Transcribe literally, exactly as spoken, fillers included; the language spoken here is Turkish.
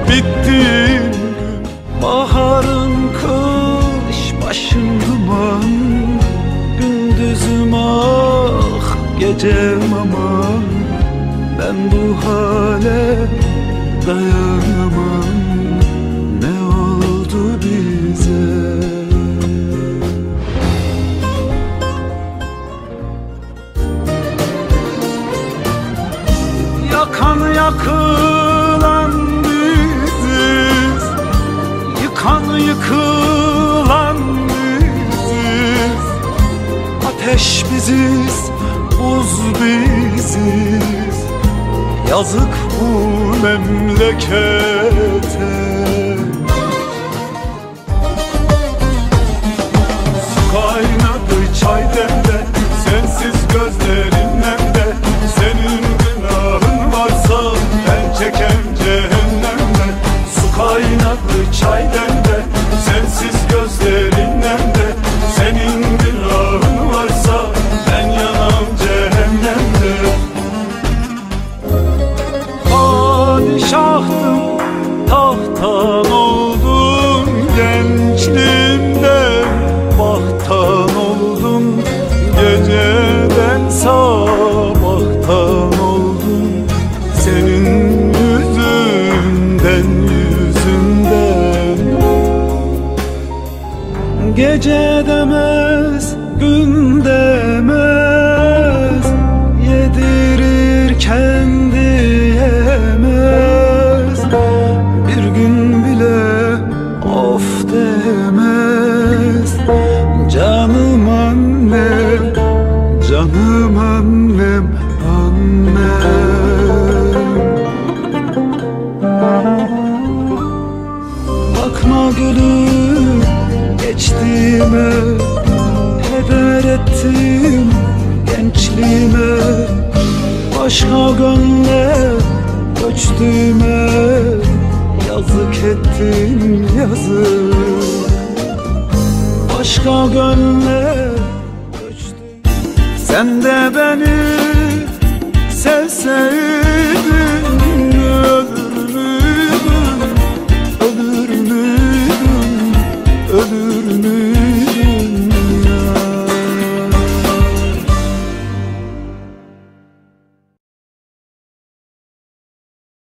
bittin gün. Baharın kış, başın duman, gündüzüm ah, gecem aman. Ben bu hale dayanamam, ne oldu bize? Yakan yakılan biziz, yıkan yıkılan biziz. Ateş biziz, buz biziz. Yazık bu memlekete. Su kaynadı çay demde, sensiz gözlerin nemde. Senin günahın varsa ben çekem cehennemde. Su kaynadı çay demde, sensiz gözlerin nemde. Senin günahın varsa ben yanam cehennemde. Padişahtım, tahttan oldum, gençliğimde bahttan oldum. Geceden sabahtan oldum, senin yüzünden yüzünden. Gece demez, gün demez, yedirir kendi yemez. Bir gün bile of demez. Canım annem, canım annem, annem. Bakma gülüm geçtiğime, heder ettim gençliğime. Başka gönle göçtüğüme, yazık ettim yazık. Başka gönle göçtüm. Sen de beni sevseydin,